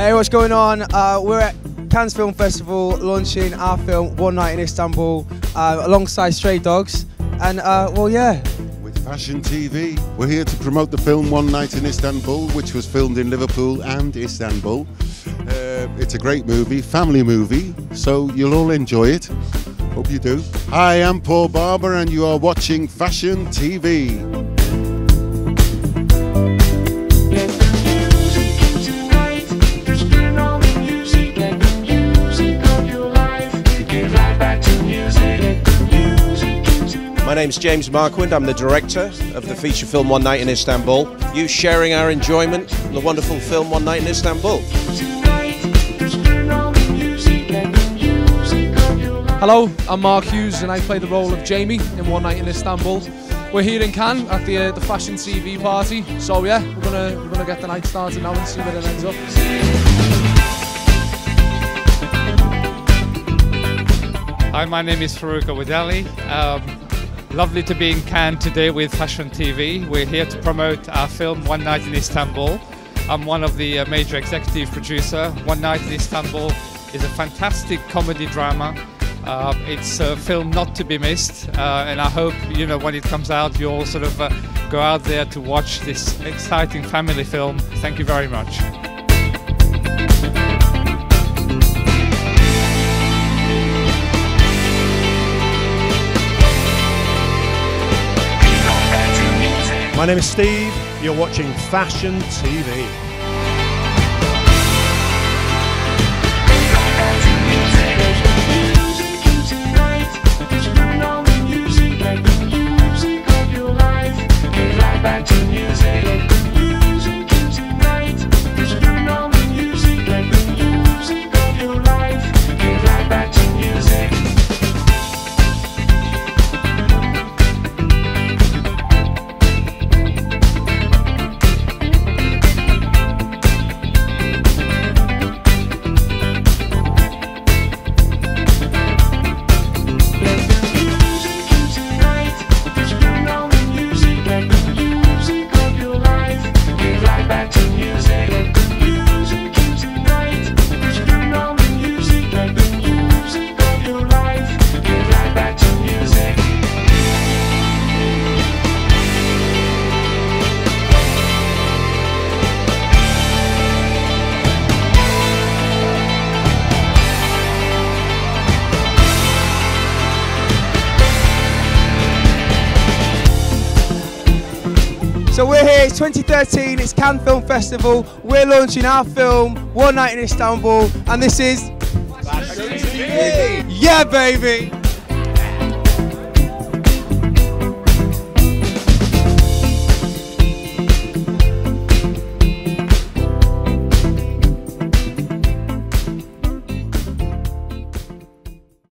Hey, what's going on? We're at Cannes Film Festival launching our film One Night in Istanbul alongside Stray Dogs. And well, yeah. With FashionTV, we're here to promote the film One Night in Istanbul, which was filmed in Liverpool and Istanbul. It's a great movie, family movie, so you'll all enjoy it. Hope you do. Hi, I'm Paul Barber and you are watching FashionTV. My name's James Marquand, I'm the director of the feature film One Night in Istanbul. You sharing our enjoyment of the wonderful film One Night in Istanbul. Hello, I'm Marc Hughes and I play the role of Jamie in One Night in Istanbul. We're here in Cannes at the FashionTV party, so yeah, we're gonna get the night started now and see where it ends up. Hi, my name is Farook Owadally. Lovely to be in Cannes today with FashionTV. We're here to promote our film One Night in Istanbul. I'm one of the major executive producers. One Night in Istanbul is a fantastic comedy drama. It's a film not to be missed, and I hope, you know, when it comes out, you all sort of go out there to watch this exciting family film. Thank you very much. My name is Steve, you're watching FashionTV. So we're here, it's 2013, it's Cannes Film Festival. We're launching our film, One Night in Istanbul, and this is FashionTV. Yeah, baby!